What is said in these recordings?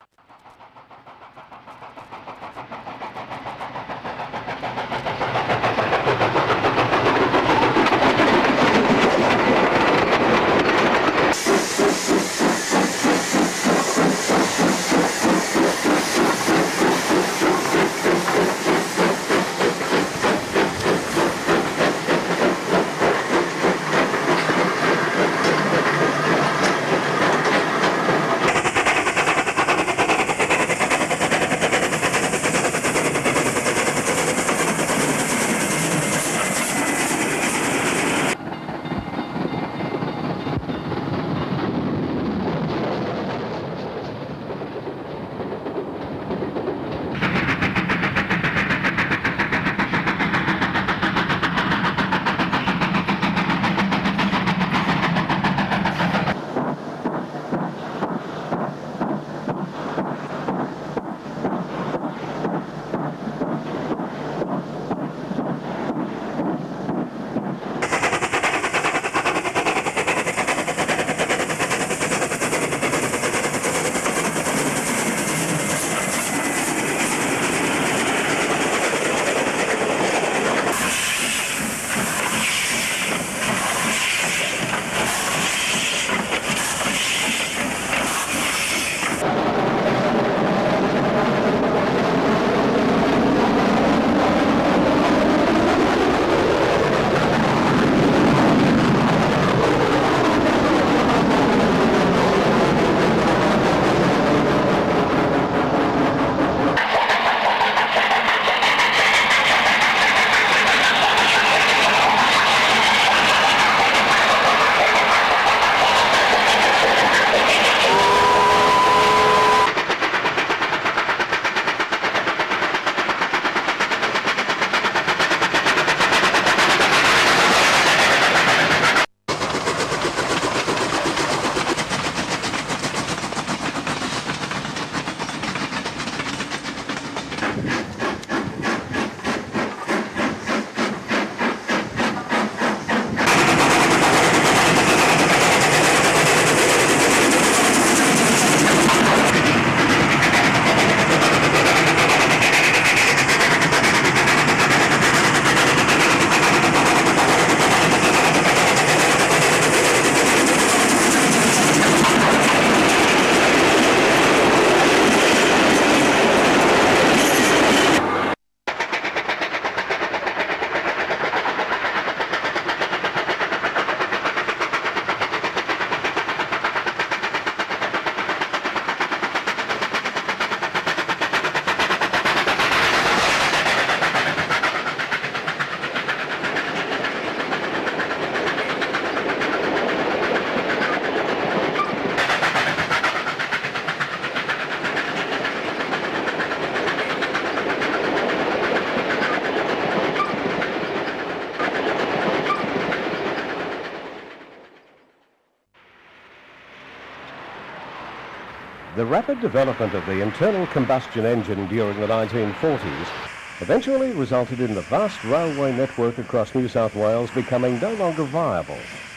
The rapid development of the internal combustion engine during the 1940s eventually resulted in the vast railway network across New South Wales becoming no longer viable.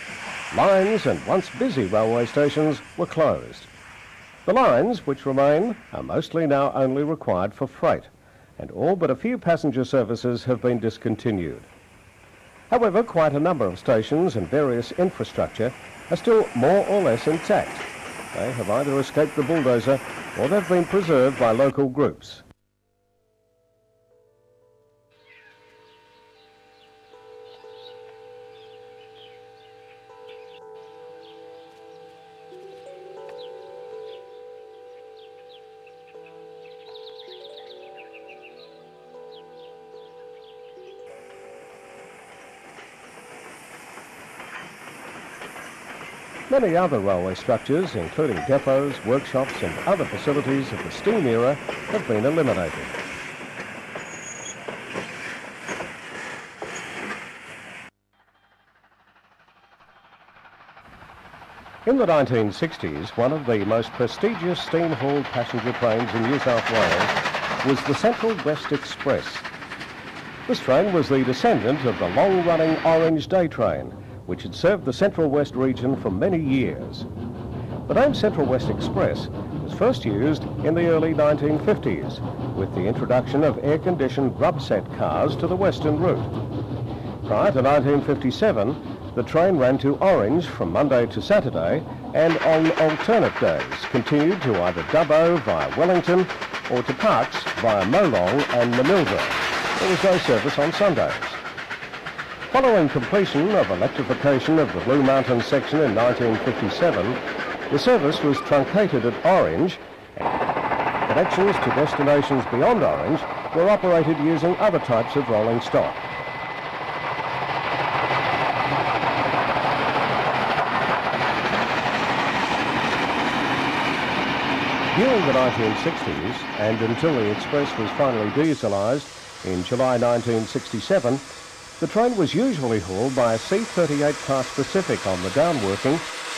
Lines and once busy railway stations were closed. The lines, which remain, are mostly now only required for freight, and all but a few passenger services have been discontinued. However, quite a number of stations and various infrastructure are still more or less intact. They have either escaped the bulldozer or they've been preserved by local groups. Many other railway structures, including depots, workshops and other facilities of the steam era, have been eliminated. In the 1960s, one of the most prestigious steam-hauled passenger trains in New South Wales was the Central West Express. This train was the descendant of the long-running Orange Day train, which had served the Central West region for many years. The name Central West Express was was first used in the early 1950s with the introduction of air-conditioned grub-set cars to the western route. Prior to 1957, the train ran to Orange from Monday to Saturday and on alternate days continued to either Dubbo via Wellington or to Parkes via Molong and Dubbo. There was no service on Sundays. Following completion of electrification of the Blue Mountain section in 1957, the service was truncated at Orange and connections to destinations beyond Orange were operated using other types of rolling stock. During the 1960s and until the express was finally dieselised in July 1967, the train was usually hauled by a C-38 class Pacific on the downworking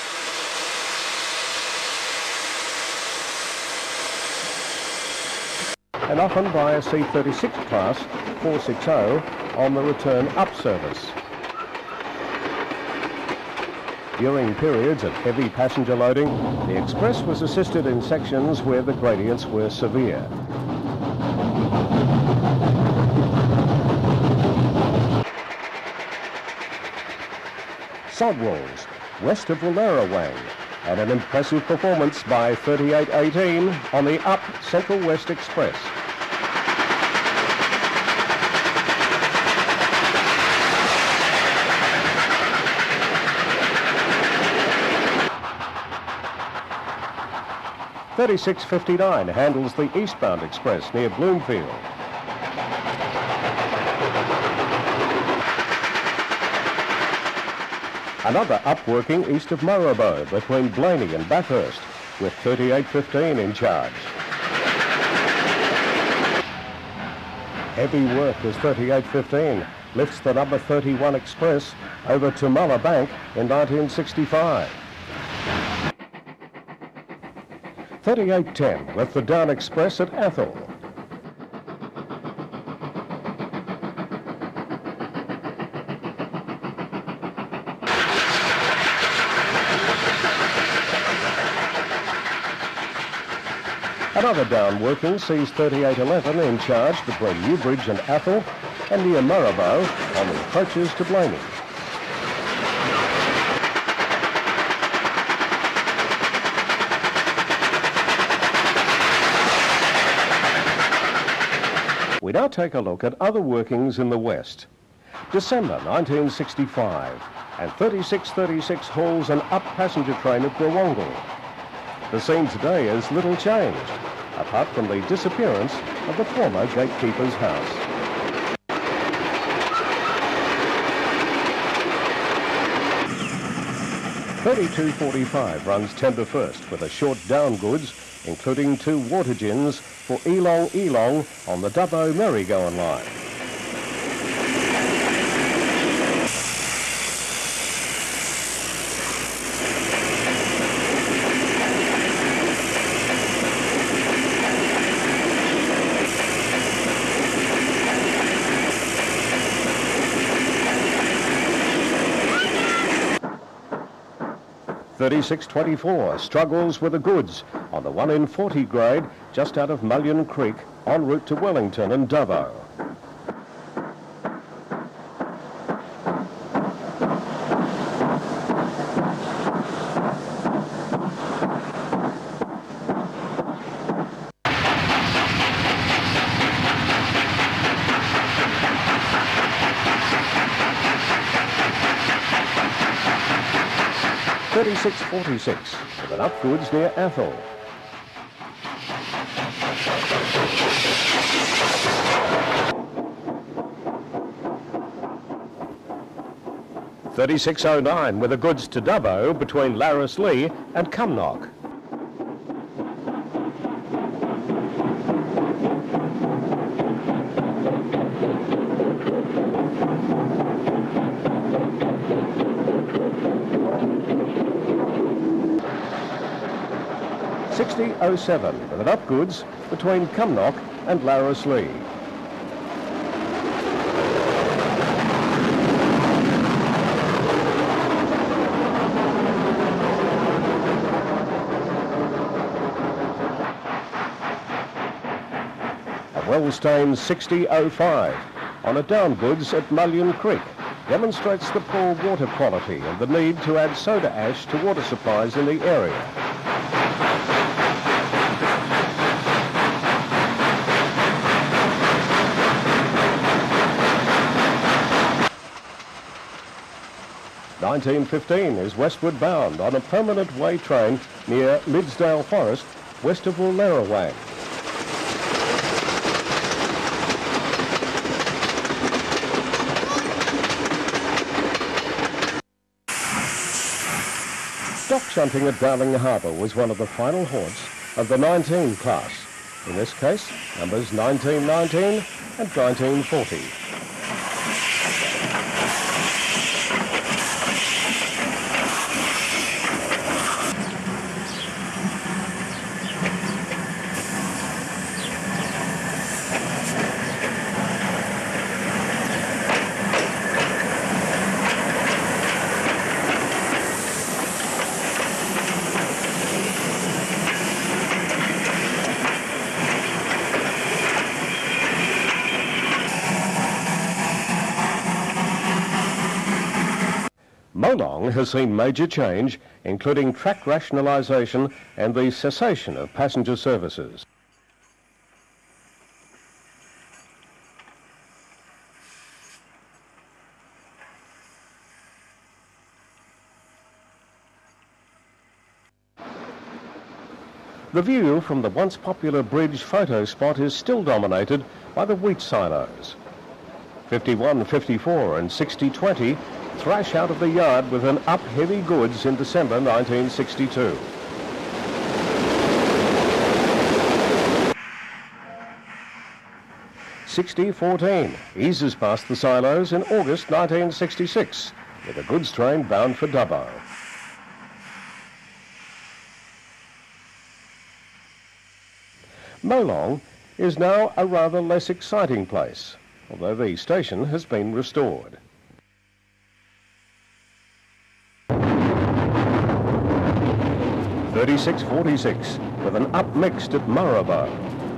and often by a C-36 class 460 on the return up service. During periods of heavy passenger loading, the express was assisted in sections where the gradients were severe. Sodwalls, west of Wallerawang, and an impressive performance by 3818 on the Up Central West Express. .3659 handles the eastbound express near Bloomfield. Another upworking east of Moorabool between Blaney and Bathurst, with 3815 in charge. Heavy work as 3815 lifts the number 31 express over to Muller Bank in 1965. 3810 left the Down Express at Athol. Another downworking sees 3811 in charge between Newbridge and Athol and near Moorabool on the approaches to Blaney. We now take a look at other workings in the west. December 1965 and 3636 hauls an up passenger train at Gulgong. The scene today is little changed, apart from the disappearance of the former gatekeeper's house. .3245 runs Timber First with a short down goods, including 2 water gins for Elong on the Dubbo Merrygoen line. .3624 struggles with the goods on the 1 in 40 grade just out of Mullion Creek en route to Wellington and Dubbo. .3646 with an up goods near Athol. .3609 with the goods to Dubbo between Larris-Lee and Cumnock. .6007 with an up goods between Cumnock and Larris-Lee. well-stained 6005 on a down goods at Mullion Creek demonstrates the poor water quality and the need to add soda ash to water supplies in the area. (1915) is westward bound on a permanent way train near Lidsdale Forest, west of Wallerawang. Dock shunting at Darling Harbour was one of the final haunts of the 19 class, in this case numbers 1919 and 1940. Molong has seen major change, including track rationalisation and the cessation of passenger services. The view from the once popular bridge photo spot is still dominated by the wheat silos. 5154 and 6020 thrash out of the yard with an up heavy goods in December 1962. (6014) eases past the silos in August 1966 with a goods train bound for Dubbo. Molong is now a rather less exciting place, although the station has been restored. (3646) with an up mixed at Murrabba.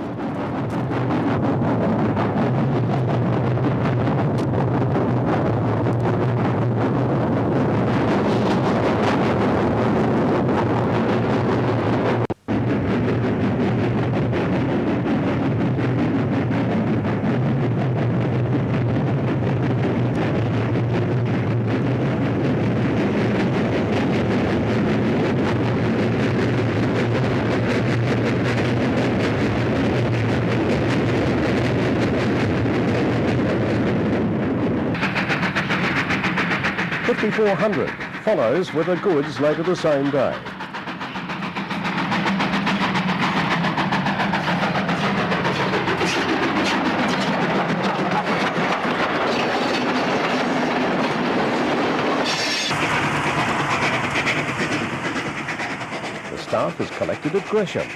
(5400) follows with the goods later the same day. The staff is collected at Gresham.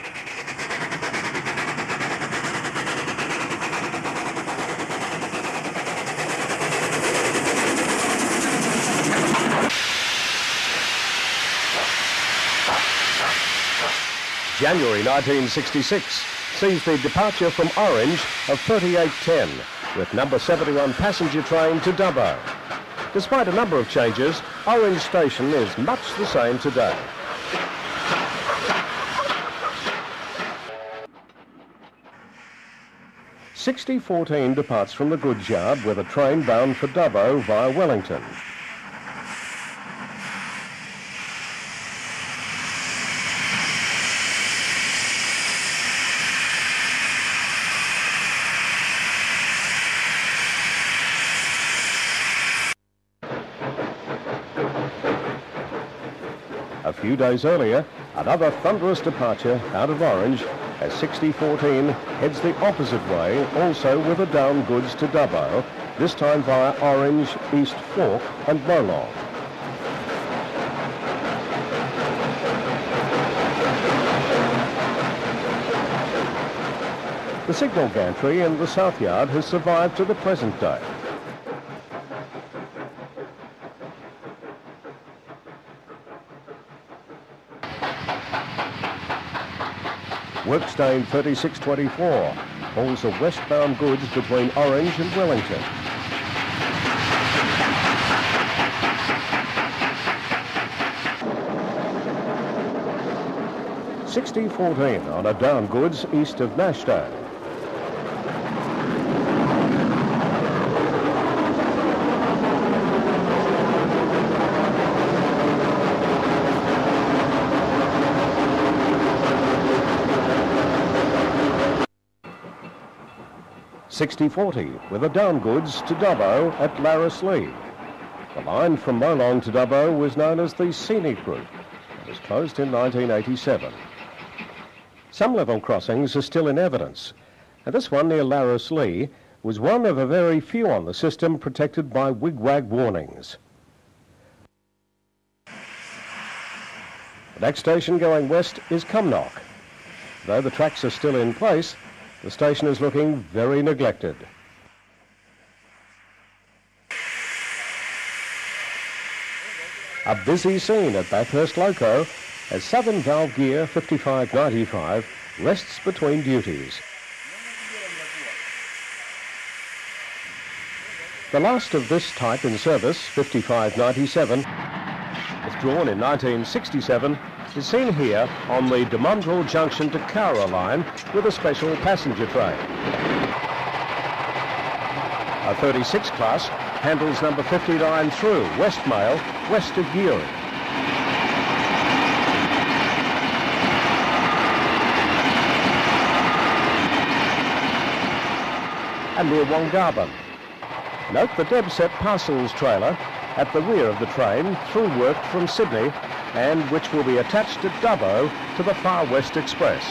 January 1966 sees the departure from Orange of 3810 with number 71 passenger train to Dubbo. Despite a number of changes, Orange Station is much the same today. (6014) departs from the goods yard with a train bound for Dubbo via Wellington. A few days earlier, another thunderous departure out of Orange as 6014 heads the opposite way, also with a down goods to Dubbo, this time via Orange, East Fork and Molong. The signal gantry in the South Yard has survived to the present day. Work stain 3624 hauls the westbound goods between Orange and Wellington. $60.14 on a down goods east of Nashton. $60.40 with a down goods to Dubbo at Larris-Lee. The line from Molong to Dubbo was known as the Scenic route. It was closed in 1987. Some level crossings are still in evidence, and this one near Larris-Lee was one of a very few on the system protected by wigwag warnings. The next station going west is Cumnock. Though the tracks are still in place, the station is looking very neglected. A busy scene at Bathurst Loco as Southern Valve Gear 5595 rests between duties. The last of this type in service, 5597, withdrawn in 1967, is seen here on the Dumundrel Junction to Cowra line with a special passenger train. A 36 class handles number 59 through Westmail, west of Geary. And near Wongarban. Note the Debset parcels trailer at the rear of the train, through work from Sydney, and which will be attached at Dubbo to the Far West Express.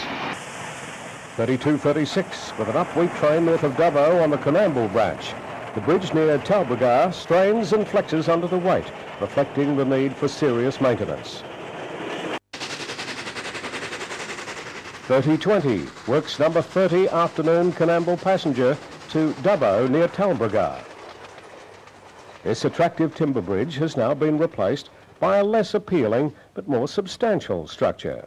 3236 with an up-wheat train north of Dubbo on the Coonamble branch. The bridge near Talbragar strains and flexes under the weight, reflecting the need for serious maintenance. 3020 works number 30 afternoon Coonamble passenger to Dubbo near Talbragar. This attractive timber bridge has now been replaced by a less appealing but more substantial structure.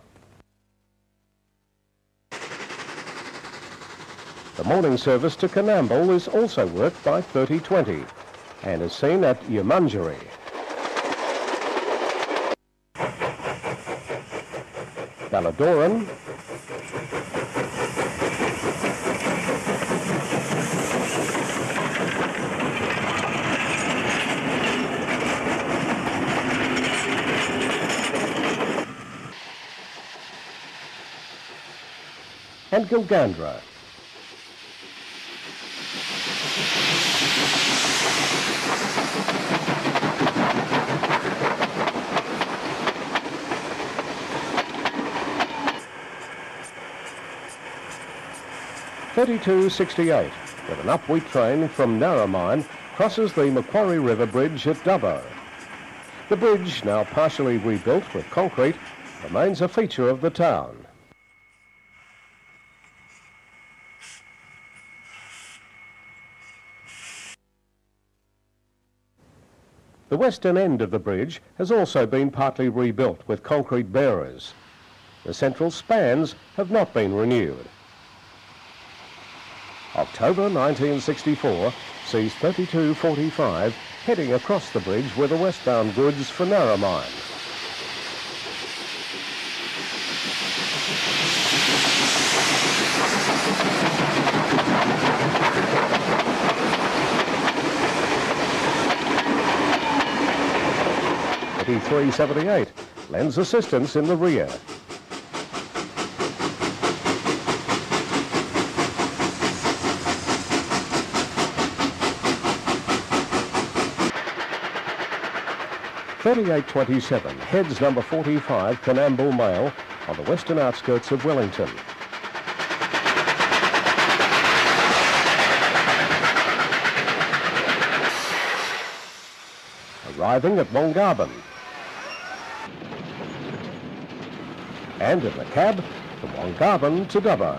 The morning service to Coonamble is also worked by 3020 and is seen at Yamungeree. Balladoran, and Gilgandra. $32.68 with an up-wheat train from Narromine crosses the Macquarie River Bridge at Dubbo. The bridge, now partially rebuilt with concrete, remains a feature of the town. The western end of the bridge has also been partly rebuilt with concrete bearers. The central spans have not been renewed. October 1964 sees 3245 heading across the bridge with the westbound goods for Narromine. $33.78 lends assistance in the rear. $38.27 heads number 45 Coonamble Mail on the western outskirts of Wellington. Arriving at Wongarban. And in the cab, from Wongarban to Dubbo.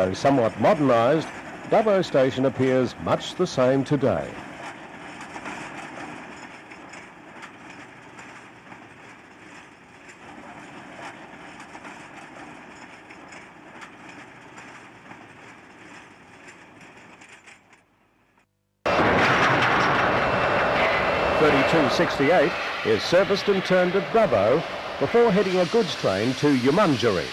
Though somewhat modernised, Dubbo Station appears much the same today. .3268 is serviced and turned at Dubbo before heading a goods train to Mudgee.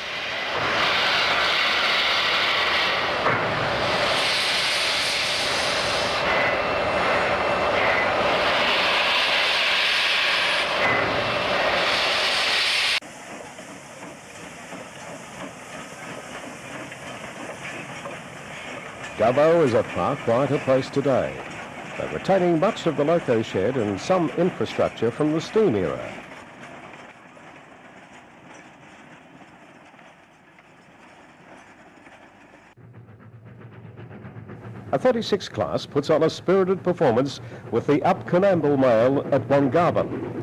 Dubbo is a far quieter place today, but retaining much of the loco shed and some infrastructure from the steam era. A 36 class puts on a spirited performance with the up Coonamble mail at Wellington.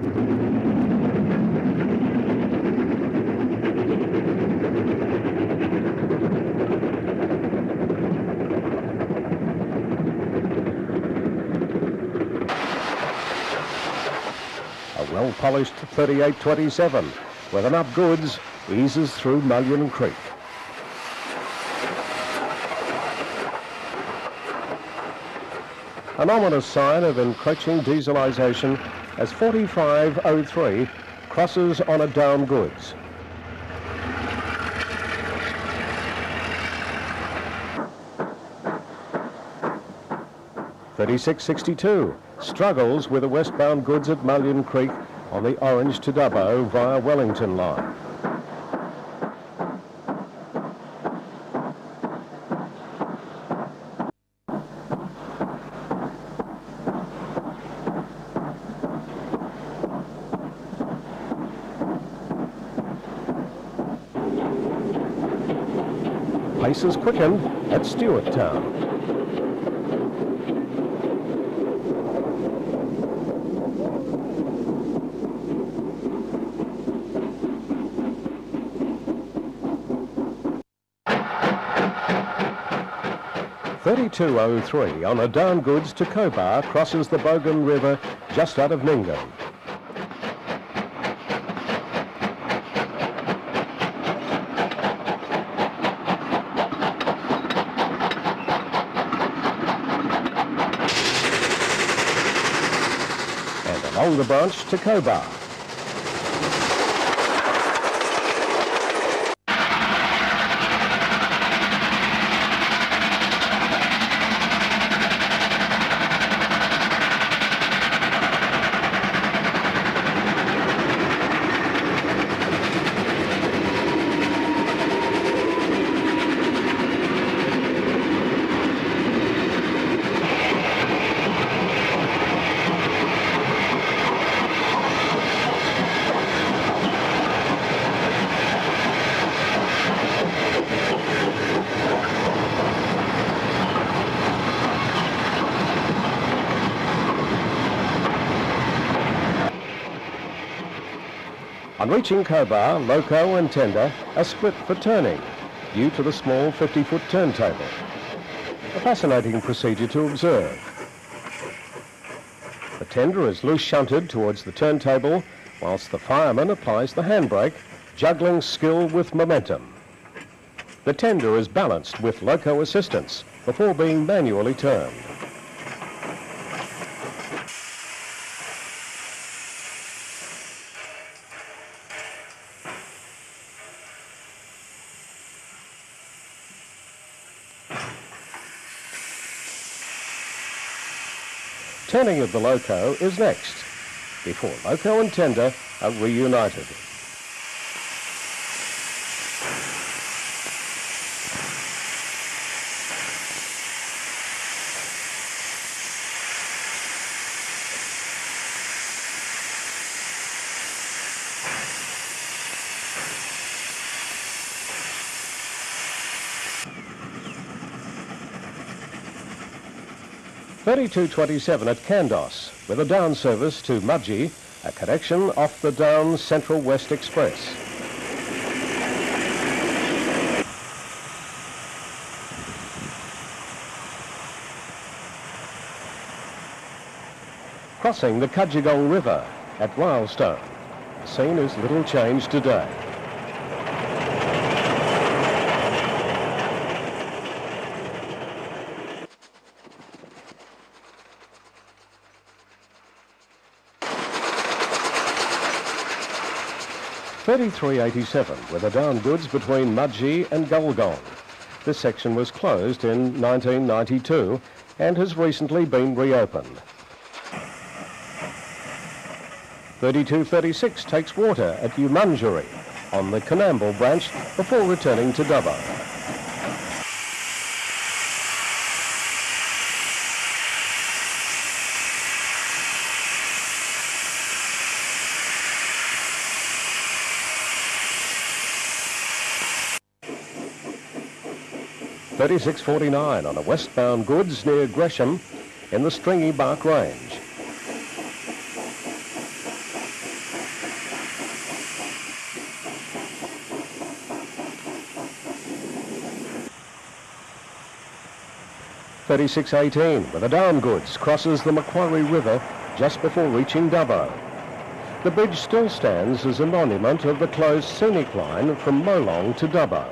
Well-polished 3827 with an up goods eases through Mullion Creek. An ominous sign of encroaching dieselisation as 4503 crosses on a down goods. .3662 struggles with the westbound goods at Mullion Creek on the Orange to Dubbo via Wellington line. Paces quickened at Stewart Town. .3203 on a down goods to Cobar crosses the Bogan River just out of Nyngan. And along the branch to Cobar. On reaching Cobar, loco and tender are split for turning due to the small 50-foot turntable. A fascinating procedure to observe. The tender is loose shunted towards the turntable whilst the fireman applies the handbrake, juggling skill with momentum. The tender is balanced with loco assistance before being manually turned. Turning of the loco is next, before loco and tender are reunited. .3227 at Candos, with a down service to Mudgee, a connection off the Down Central West Express. crossing the Cudgegong River at Wellington. The scene is little changed today. .3387 were the down goods between Mudgee and Gulgong. This section was closed in 1992 and has recently been reopened. 3236 takes water at Mudgee on the Coonamble branch before returning to Dubbo. .3649 on a westbound goods near Gresham in the Stringy Bark Range. .3618 with the down goods crosses the Macquarie River just before reaching Dubbo. The bridge still stands as a monument of the closed scenic line from Molong to Dubbo.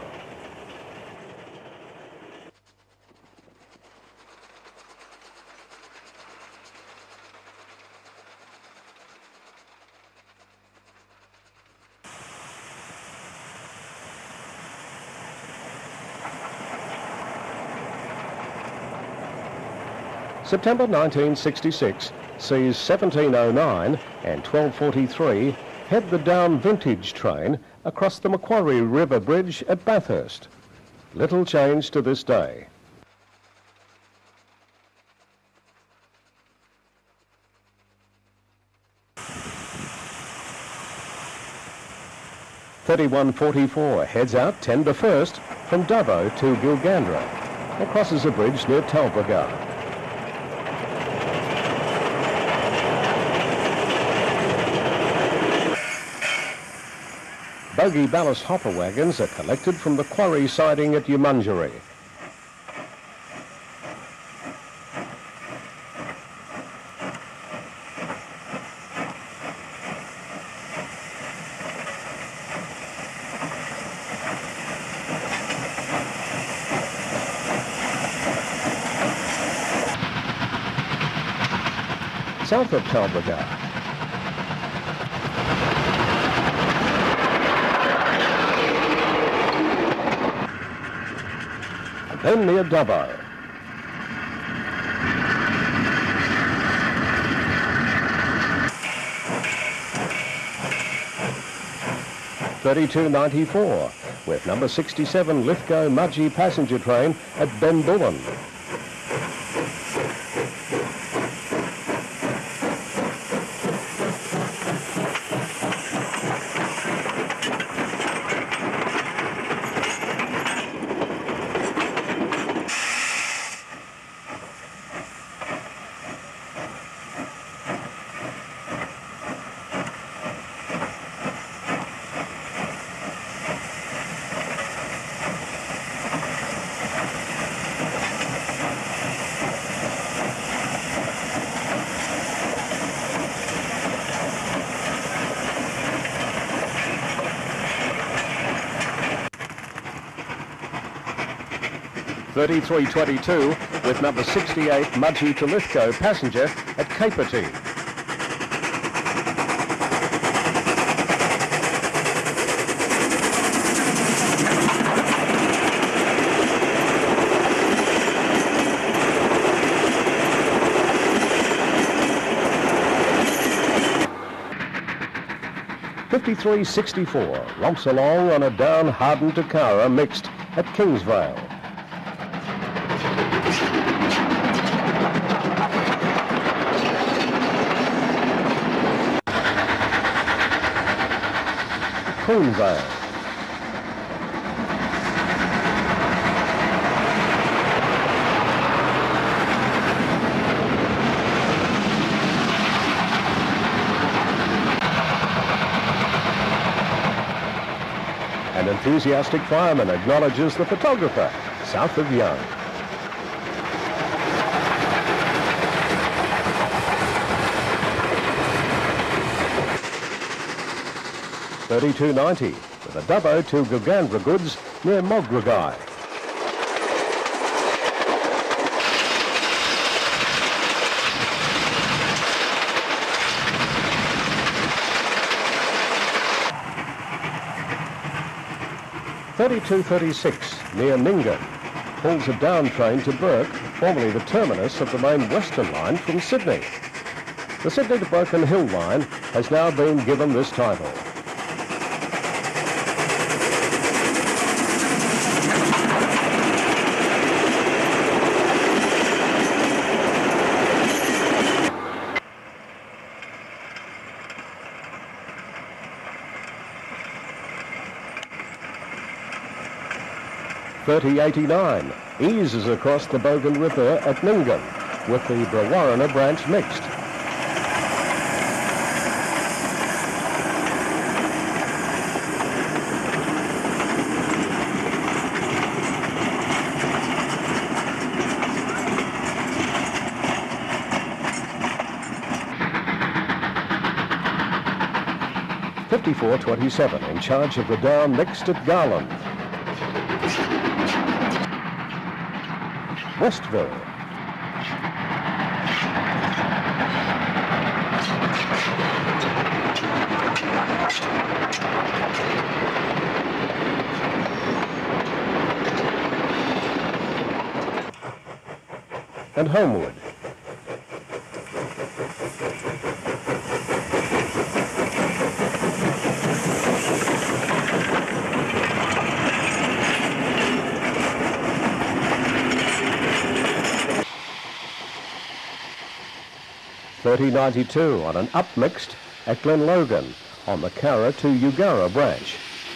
September 1966 sees 1709 and 1243 head the down vintage train across the Macquarie River Bridge at Bathurst. Little change to this day. .3144 heads out 10 to 1st from Dubbo to Gilgandra and crosses a bridge near Talbragar. Bogey ballast hopper wagons are collected from the quarry siding at Mudgee. South of Talbragar, then near Dubbo. .3294 with number 67 Lithgow Mudgee passenger train at Benbullen. .3322 with number 68 Mudgee to Lithgow passenger at Capertee. .5364 romps along on a down hardened Takara mixed at Kingsvale. Coonamble. An enthusiastic fireman acknowledges the photographer south of Young. 3290 with a Dubbo to Gilgandra goods near Mudgee. (3236) near Nyngan pulls a down train to Burke, formerly the terminus of the main Western line from Sydney. The Sydney to Broken Hill line has now been given this title. (3089) eases across the Bogan River at Nyngan with the Brewarrina branch mixed. (5427) in charge of the down mixed at Garland. Westville. And Homewood. (3092) on an upmixed at Glenlogan on the Carra to Eugara branch.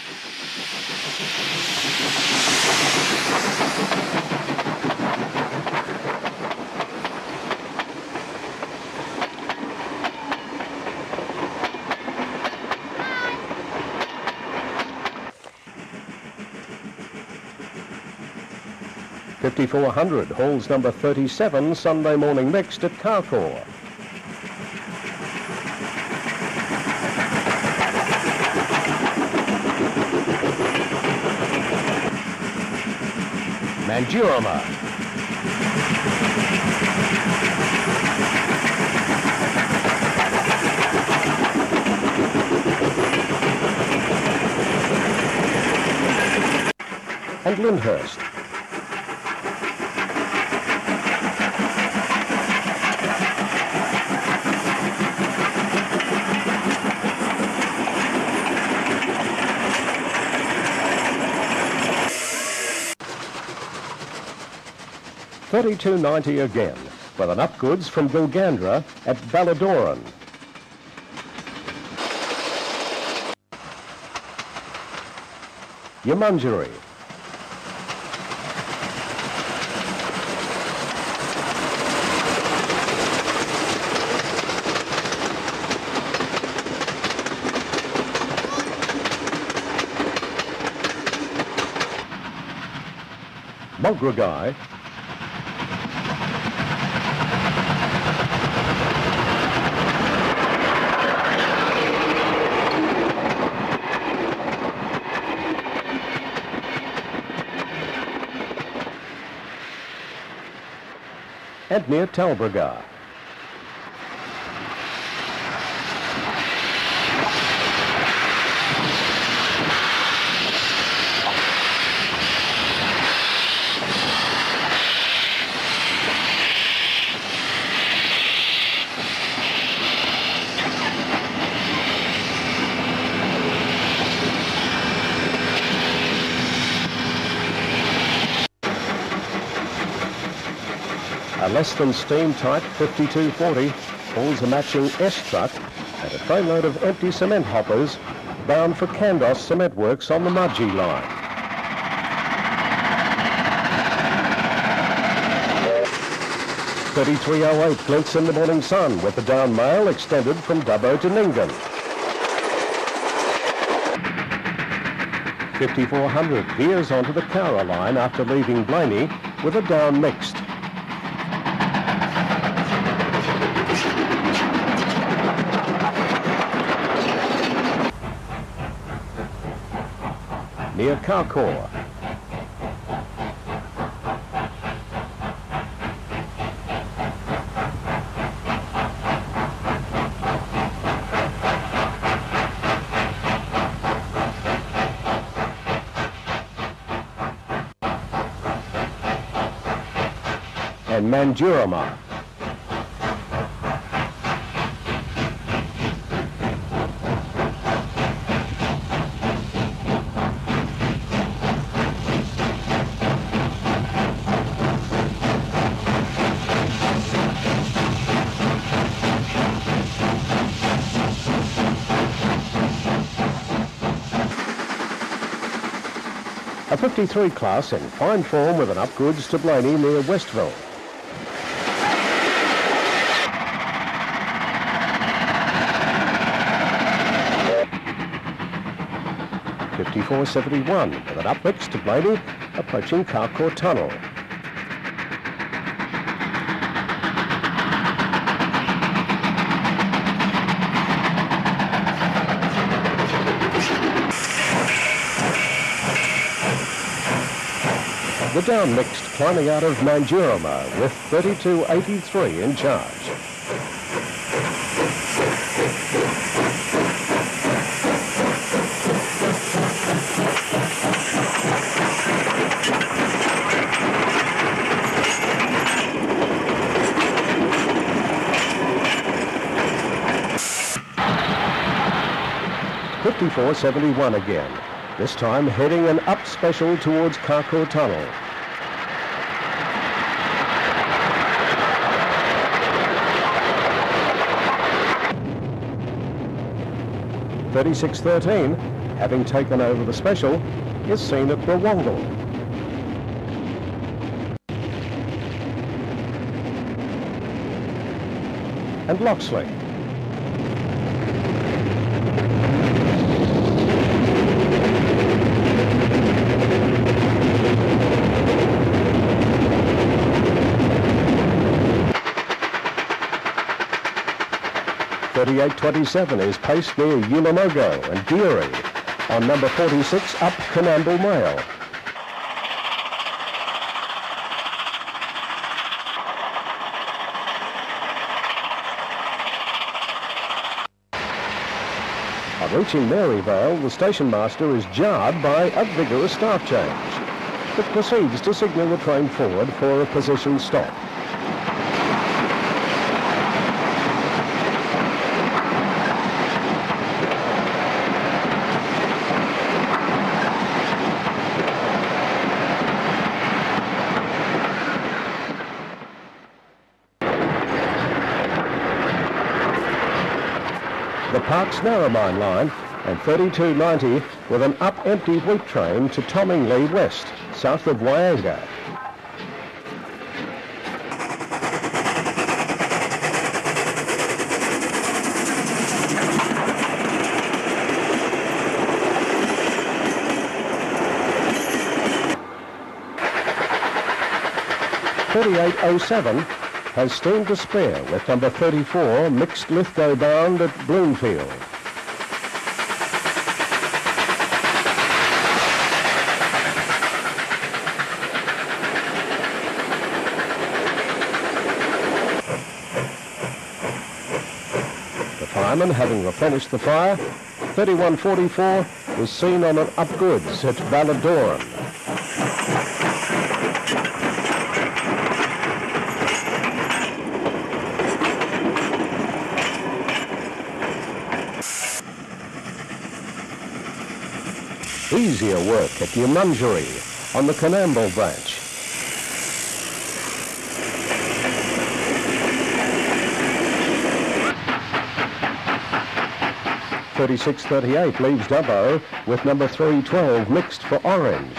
(5400) hauls number 37 Sunday morning mixed at Carcoar. Mandurama. And Lyndhurst. (3290) again, with an up goods from Gilgandra at Balladoran. Yamunjeri. Mudgee. And near Talbragar. A less than steam type 5240 hauls a matching S truck and a trainload of empty cement hoppers bound for Candos Cement Works on the Mudgee line. (3308) glints in the morning sun with the down mail extended from Dubbo to Nyngan. (5400) veers onto the Carra line after leaving Blaney with a down mixed. near Carcoar. And Mandurama. A 53 class in fine form with an upwards to Blaney near Westville. .7471 with an upmix to Blaney approaching Carcoar Tunnel. The down mixed climbing out of Mandurama with 3283 in charge. .5471 again, this time heading an up special towards Carcoar Tunnel. .3613, having taken over the special, is seen at Wallerawang. And Loxley. .3827 is paced near Ulimogo and Geary on number 46 up Coonamble Mail. On reaching Merrygoen, the station master is jarred by a vigorous staff change, but proceeds to signal the train forward for a position stop. The Parks Narromine line and 3290 with an up-empty wheat train to Tomingley West, south of Wyanga. .3807 has steam to spare with number 34 mixed Lithgow bound at Bloomfield. The fireman, having replenished the fire, 3144 was seen on an up goods at Balladoran. Easier work at Mudgee on the Coonamble branch. .3638 leaves Dubbo with number 312 mixed for Orange.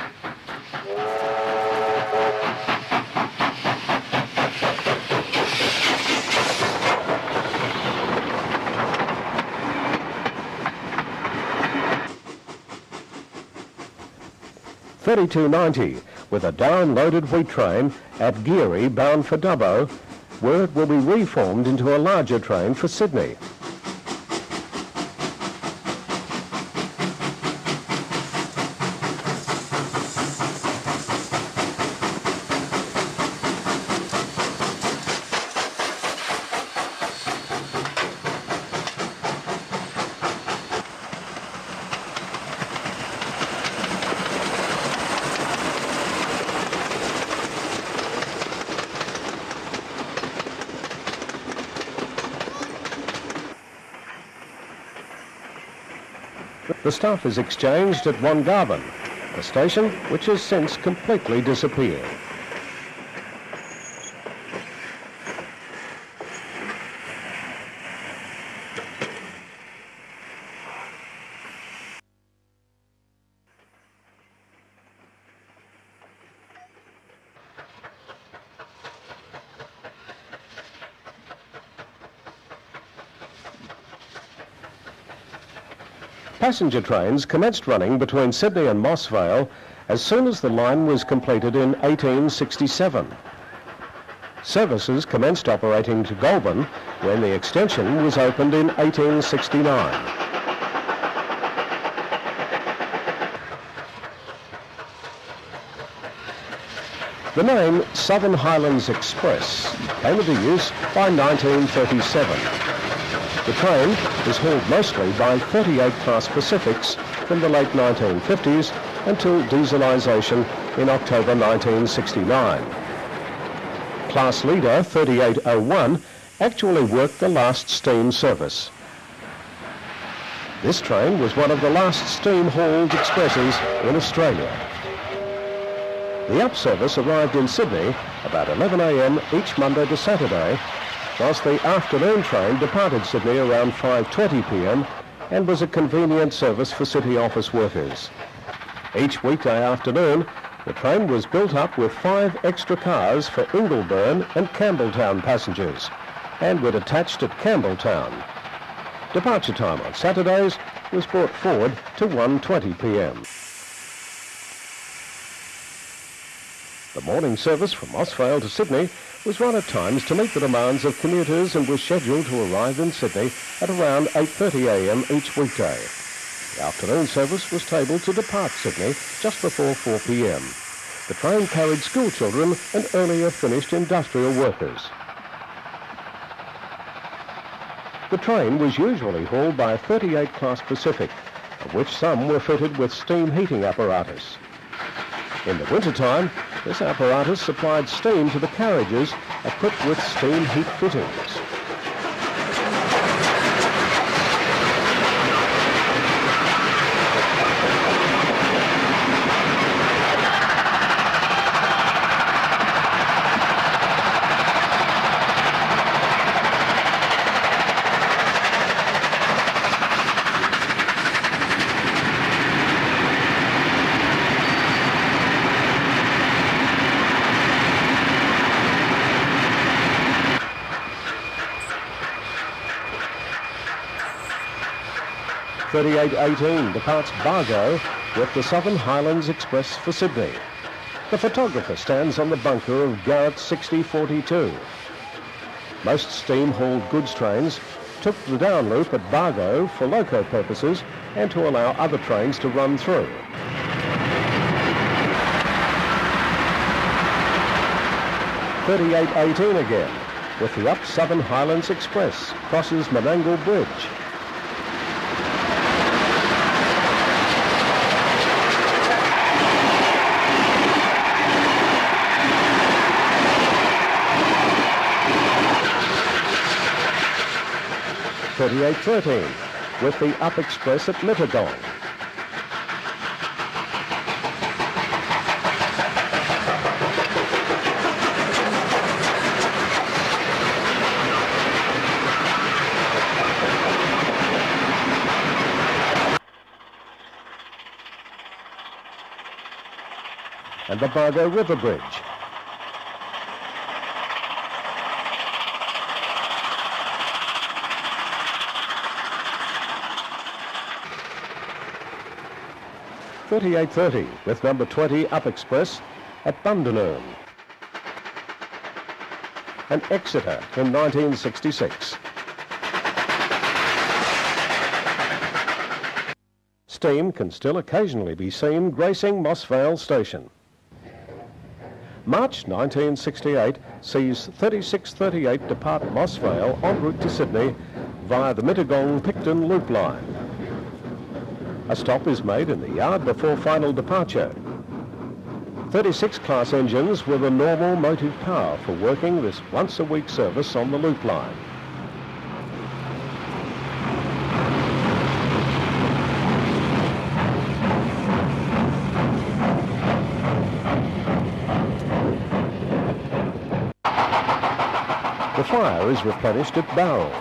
.3290 with a down-loaded wheat train at Geary bound for Dubbo, where it will be reformed into a larger train for Sydney. The stuff is exchanged at Wangarban, a station which has since completely disappeared. Passenger trains commenced running between Sydney and Moss Vale as soon as the line was completed in 1867. Services commenced operating to Goulburn when the extension was opened in 1869. The name Southern Highlands Express came into use by 1937. The train was hauled mostly by 38 Class Pacifics from the late 1950s until dieselisation in October 1969. Class Leader 3801 actually worked the last steam service. This train was one of the last steam-hauled expresses in Australia. The up service arrived in Sydney about 11 a.m. each Monday to Saturday, whilst the afternoon train departed Sydney around 5:20 p.m. and was a convenient service for city office workers. Each weekday afternoon, the train was built up with 5 extra cars for Junee-Goulburn and Campbelltown passengers and were attached at Campbelltown. Departure time on Saturdays was brought forward to 1:20 p.m. The morning service from Moss Vale to Sydney was run at times to meet the demands of commuters and was scheduled to arrive in Sydney at around 8:30 a.m. each weekday. The afternoon service was tabled to depart Sydney just before 4 p.m. The train carried school children and earlier finished industrial workers. The train was usually hauled by a 38 Class Pacific, of which some were fitted with steam heating apparatus. In the wintertime, this apparatus supplied steam to the carriages equipped with steam heat fittings. .3818 departs Bargo with the Southern Highlands Express for Sydney. The photographer stands on the bunker of Garrett 6042. Most steam-hauled goods trains took the down loop at Bargo for loco purposes and to allow other trains to run through. .3818 again with the up Southern Highlands Express crosses Menangle Bridge. .3813 with the Up Express at Mittagong. And the Bargo River Bridge. .3830 with number 20 Up Express at Bundanoon. And Exeter in 1966. Steam can still occasionally be seen gracing Moss Vale Station. March 1968 sees 3638 depart Moss Vale en route to Sydney via the Mittagong Picton loop line. A stop is made in the yard before final departure. 36 class engines were the normal motive power for working this once-a-week service on the loop line. The fire is replenished at Barrel.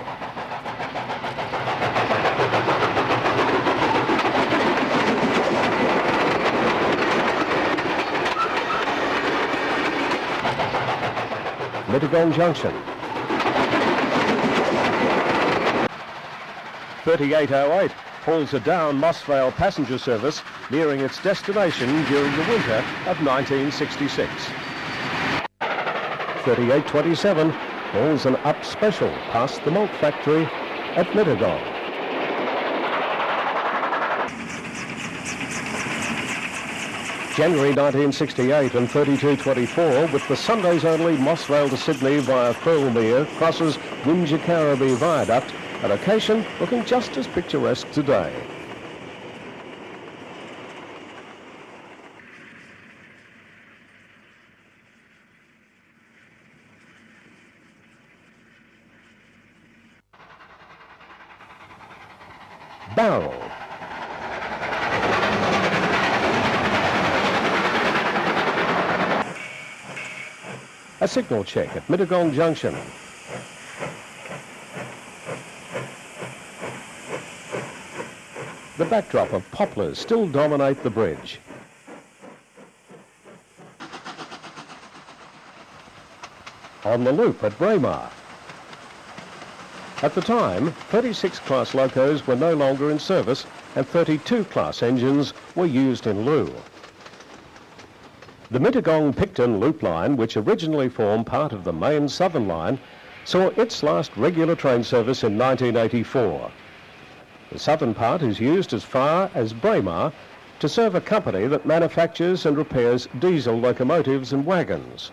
Mittagong Junction. 3808 pulls a down Moss Vale passenger service nearing its destination during the winter of 1966. 3827 pulls an up special past the malt factory at Mittagong. January 1968 and 3224 with the Sundays only Moss Vale to Sydney via Thirlmere crosses Wingecarribee Viaduct, a location looking just as picturesque today. Barrel. A signal check at Mittagong Junction. The backdrop of poplars still dominate the bridge. On the loop at Braemar. At the time, 36 class locos were no longer in service and 32 class engines were used in lieu. The Mittagong-Picton loop line, which originally formed part of the main southern line, saw its last regular train service in 1984. The southern part is used as far as Braemar to serve a company that manufactures and repairs diesel locomotives and wagons.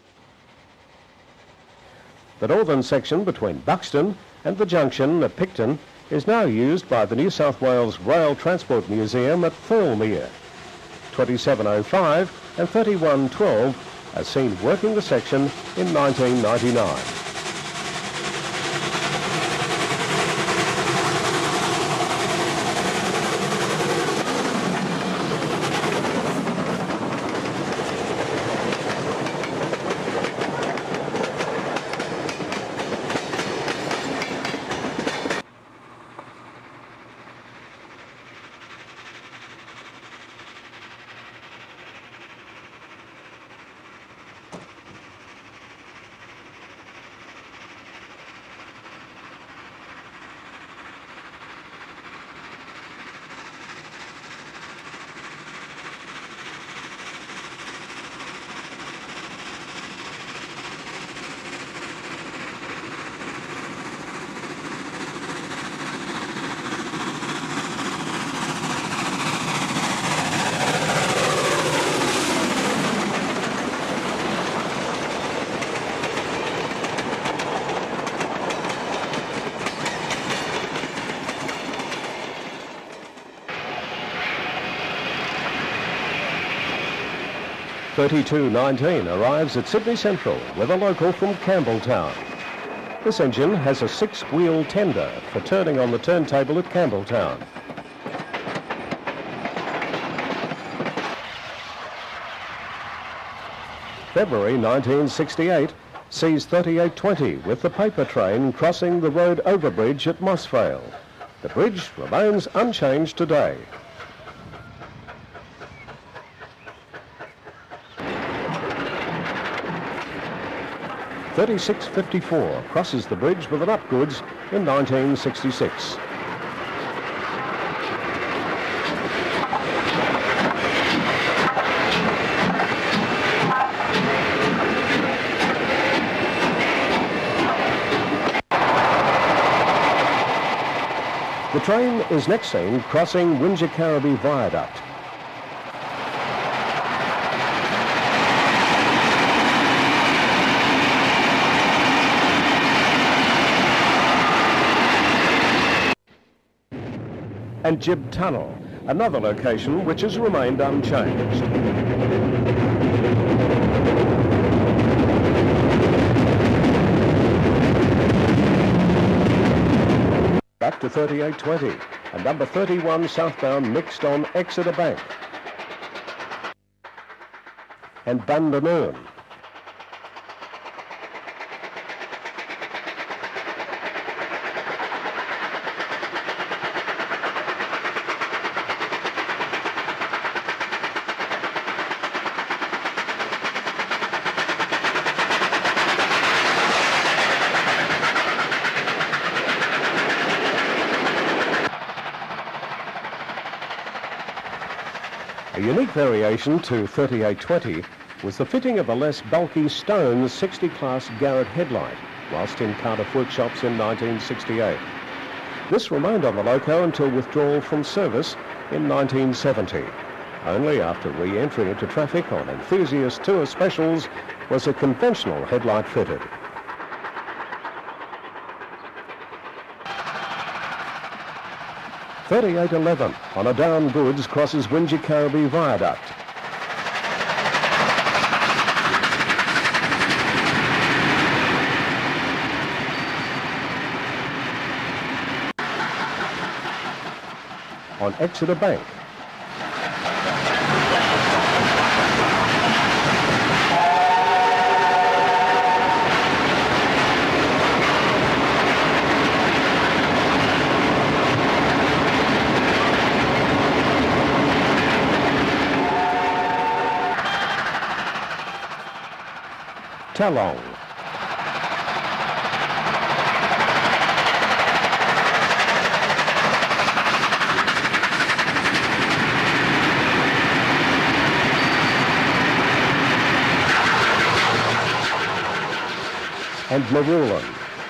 The northern section between Buxton and the junction at Picton is now used by the New South Wales Rail Transport Museum at Thirlmere. 2705 and 3112 are seen working the section in 1999. (3219) arrives at Sydney Central with a local from Campbelltown. This engine has a 6-wheel tender for turning on the turntable at Campbelltown. February 1968 sees 3820 with the paper train crossing the road overbridge at Moss Vale. The bridge remains unchanged today. 3654 crosses the bridge with an upgoods in 1966. The train is next seen crossing Wingecarribee Viaduct. And Jib Tunnel, another location which has remained unchanged. Back to 3820 and number 31 southbound mixed on Exeter Bank. And Bundanoon. unique variation to 3820 was the fitting of a less bulky stone 60 class Garrett headlight, whilst in Cardiff workshops in 1968. This remained on the loco until withdrawal from service in 1970. Only after re-entry into traffic on enthusiast tour specials was a conventional headlight fitted. .3811 on a down goods crosses Wingecarribee Viaduct. On Exeter Bank. Talong. And Merrygoen.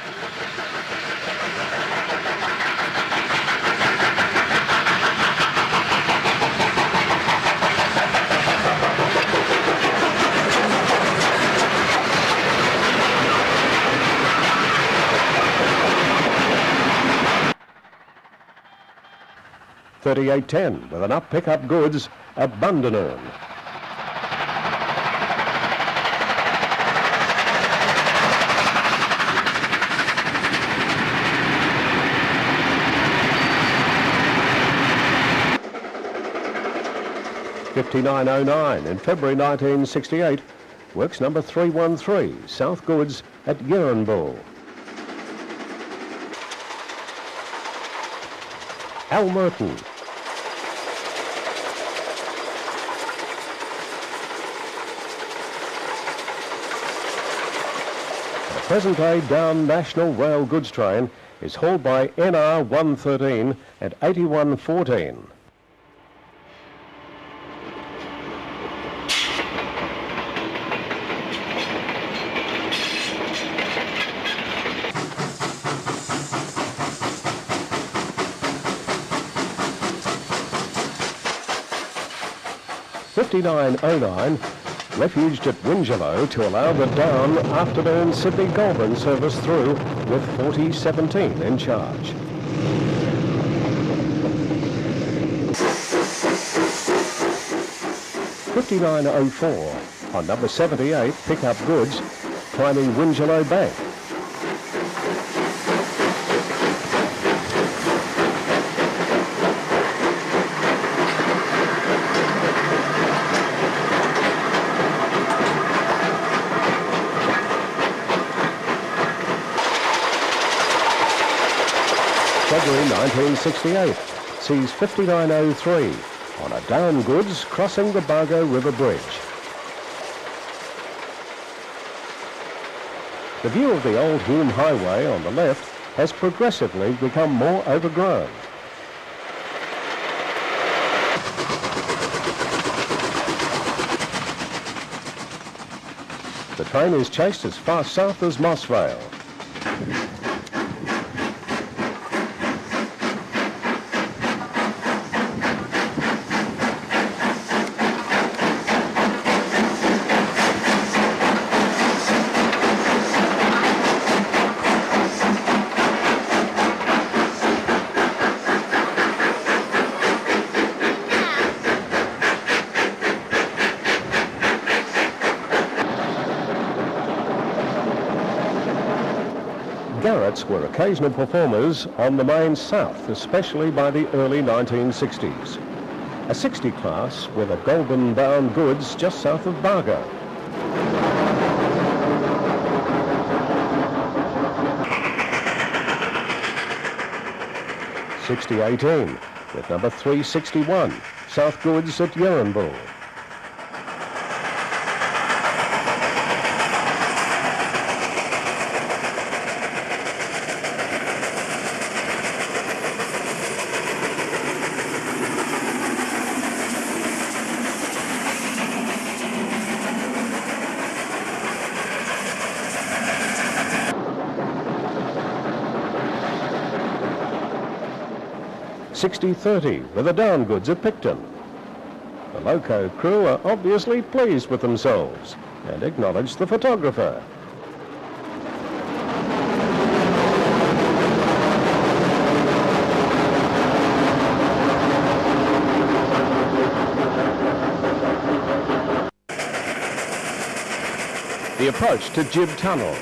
.3810 with an up pickup goods at Bundanurn. .5909 in February 1968, works number 313, South Goods at Gilgandra. Almerton. The present-day down National Rail goods train is hauled by NR 113 and 8114. .5909 refuged at Wingelow to allow the down afternoon Sydney-Goulburn service through with 4017 in charge. .5904 on number 78 pickup goods climbing Wingelow Bank. February 1968 sees 5903 on a down goods crossing the Bargo River Bridge. The view of the old Hume Highway on the left has progressively become more overgrown. The train is chased as far south as Moss Vale. Garretts were occasional performers on the main south, especially by the early 1960s. A 60 class with a Goulburn-bound goods just south of Bargo. .6018 with number 361, South Goods at Gilgandra. 60:30 with the down goods at Picton. The loco crew are obviously pleased with themselves and acknowledge the photographer. The approach to Jib Tunnel.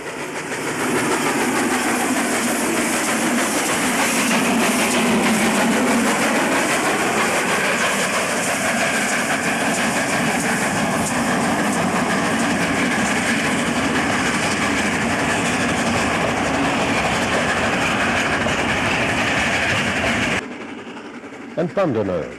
And Thundernerve.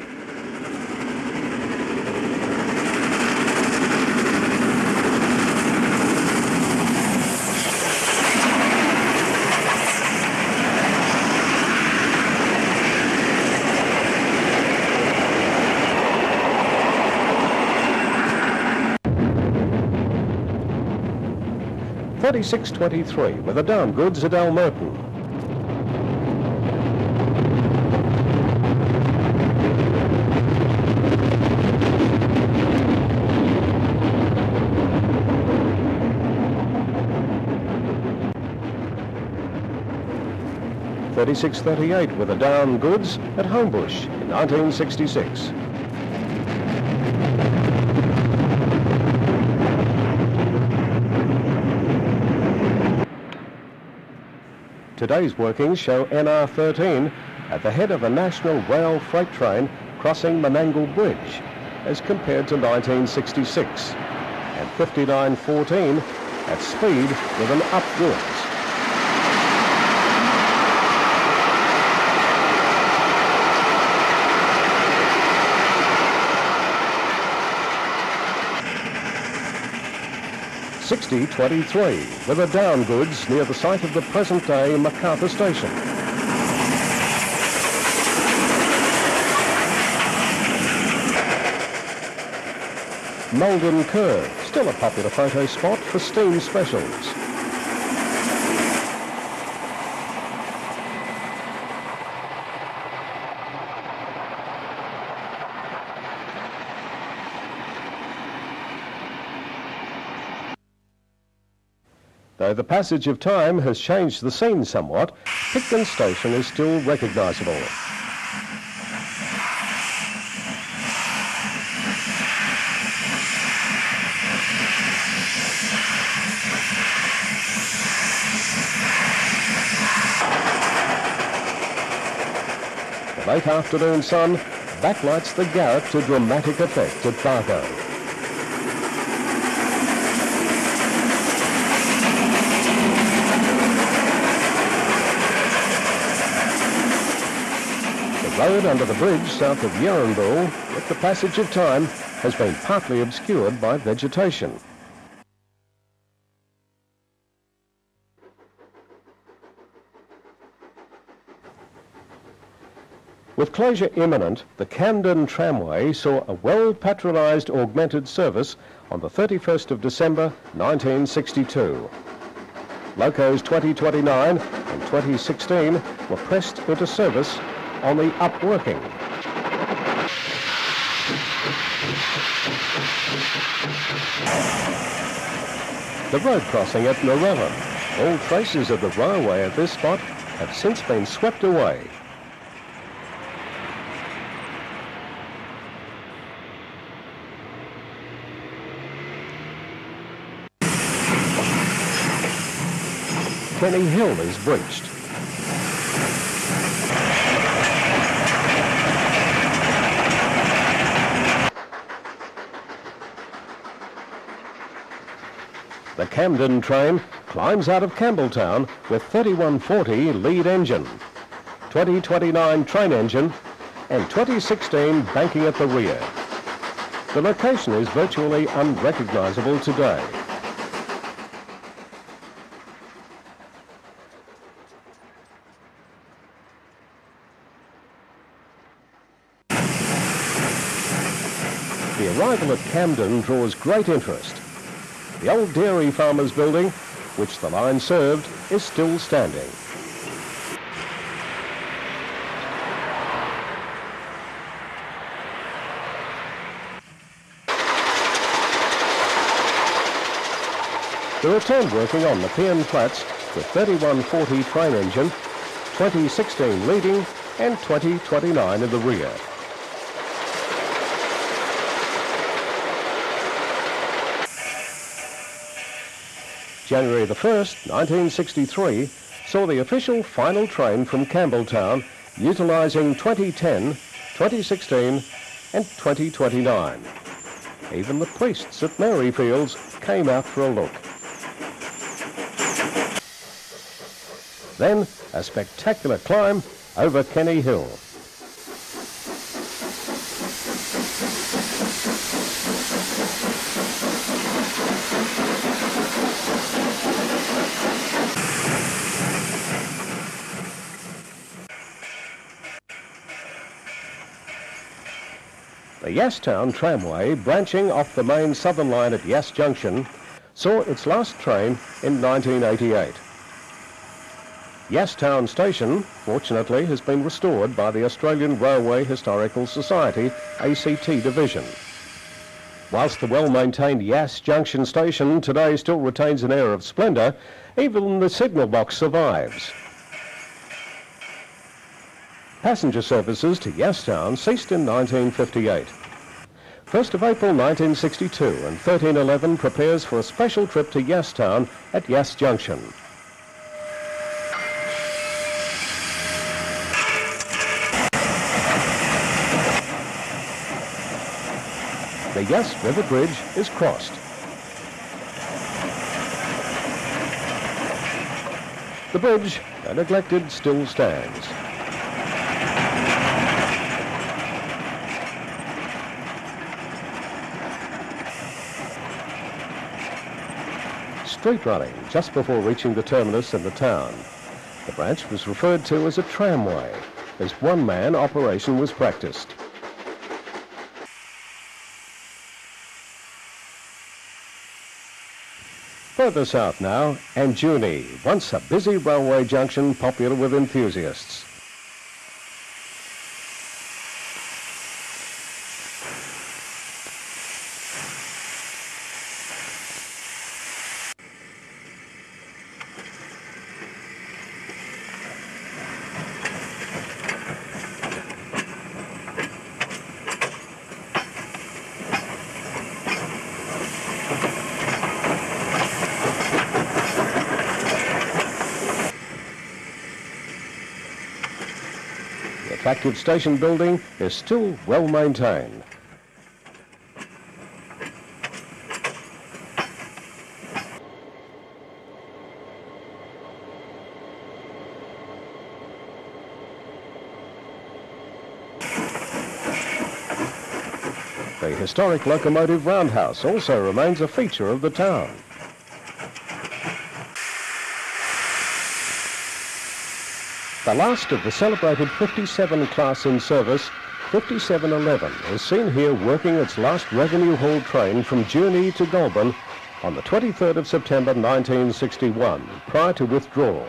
$36.23 with the down goods at Almerton. $36.38 with the down goods at Homebush in 1966. Today's workings show NR13 at the head of a national rail freight train crossing Menangle Bridge as compared to 1966, and 59:14 at speed with an up goods. $60.23 with the down goods near the site of the present-day MacArthur Station. Malden Curve, still a popular photo spot for steam specials. Though the passage of time has changed the scene somewhat, Picton Station is still recognisable. The late afternoon sun backlights the garret to dramatic effect at Bargo. The road under the bridge south of Yarranbull, with the passage of time, has been partly obscured by vegetation. With closure imminent, the Camden tramway saw a well-patronised augmented service on the 31st of December 1962. Locos 2029 and 2016 were pressed into service on the upworking. The road crossing at Narellan. All traces of the railway at this spot have since been swept away. Kenny Hill is breached. The Camden train climbs out of Campbelltown with 3140 lead engine, 2029 train engine and 2016 banking at the rear. The location is virtually unrecognisable today. The arrival at Camden draws great interest. The old dairy farmers' building, which the line served, is still standing. The return working on the PN flats with 3140 train engine, 2016 leading and 2029 in the rear. January the 1st, 1963, saw the official final train from Campbelltown utilising 2010, 2016 and 2029. Even the priests at Maryfields came out for a look. Then a spectacular climb over Kenny Hill. The Yass Town tramway, branching off the main southern line at Yass Junction, saw its last train in 1988. Yass Town Station, fortunately, has been restored by the Australian Railway Historical Society, ACT Division. Whilst the well-maintained Yass Junction Station today still retains an air of splendour, even the signal box survives. Passenger services to Yass Town ceased in 1958. 1st of April 1962 and 1311 prepares for a special trip to Yass Town at Yass Junction. The Yass River Bridge is crossed. The bridge, though neglected, still stands. Street running just before reaching the terminus in the town. The branch was referred to as a tramway, as one-man operation was practiced. Further south now, and Junee, once a busy railway junction popular with enthusiasts. The attractive station building is still well maintained. The historic Locomotive roundhouse also remains a feature of the town. The last of the celebrated 57 class in service, 5711, is seen here working its last revenue haul train from Junee to Goulburn on the 23rd of September 1961, prior to withdrawal.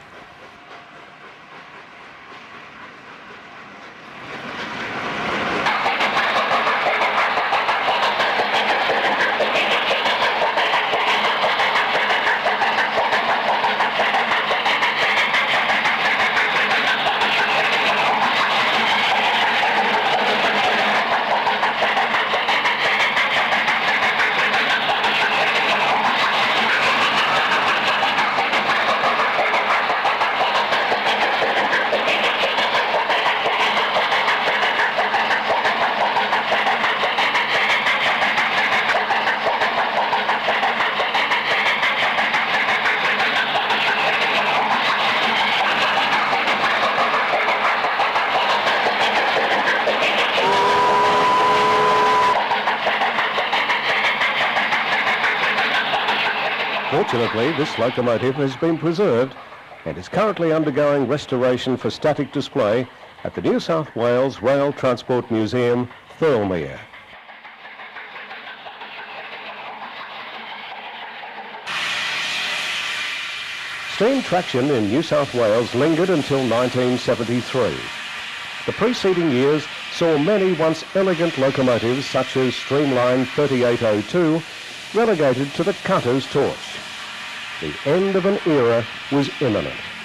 Fortunately, this locomotive has been preserved and is currently undergoing restoration for static display at the New South Wales Rail Transport Museum, Thirlmere. Steam traction in New South Wales lingered until 1973. The preceding years saw many once elegant locomotives such as Streamline 3802 relegated to the cutter's torch. The end of an era was imminent.